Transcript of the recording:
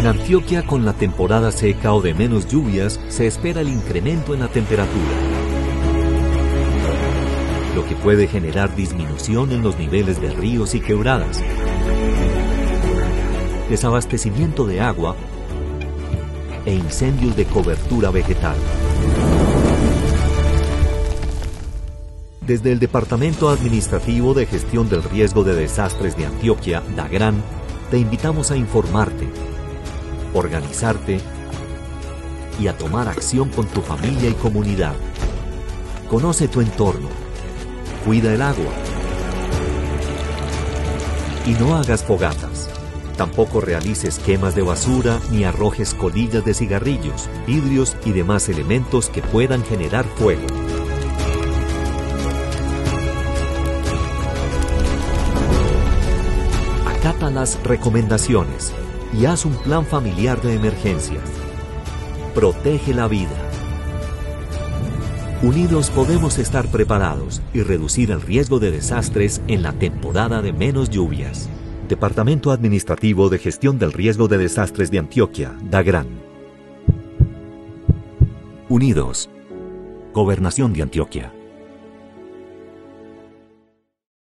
En Antioquia, con la temporada seca o de menos lluvias, se espera el incremento en la temperatura, lo que puede generar disminución en los niveles de ríos y quebradas, desabastecimiento de agua e incendios de cobertura vegetal. Desde el Departamento Administrativo de Gestión del Riesgo de Desastres de Antioquia, DAGRAN, te invitamos a informarte, organizarte y a tomar acción con tu familia y comunidad. Conoce tu entorno, cuida el agua y no hagas fogatas. Tampoco realices quemas de basura ni arrojes colillas de cigarrillos, vidrios y demás elementos que puedan generar fuego. Acata las recomendaciones y haz un plan familiar de emergencias. Protege la vida. Unidos podemos estar preparados y reducir el riesgo de desastres en la temporada de menos lluvias. Departamento Administrativo de Gestión del Riesgo de Desastres de Antioquia, DAGRAN. Unidos. Gobernación de Antioquia.